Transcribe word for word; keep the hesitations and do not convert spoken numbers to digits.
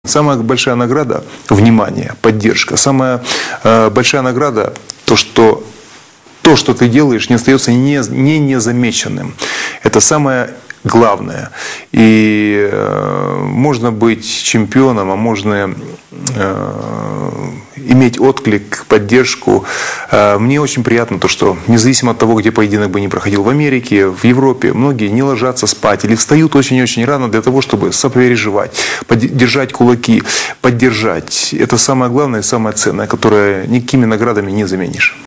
Самая большая награда – внимание, поддержка. Самая э, большая награда – то, что то, что ты делаешь, не остается не, не незамеченным. Это самое главное. И э, можно быть чемпионом, а можно э, иметь отклик, поддержку. Э, мне очень приятно то, что независимо от того, где поединок бы не проходил, в Америке, в Европе, многие не ложатся спать или встают очень-очень рано для того, чтобы сопереживать, держать кулаки, поддержать. Это самое главное и самое ценное, которое никакими наградами не заменишь.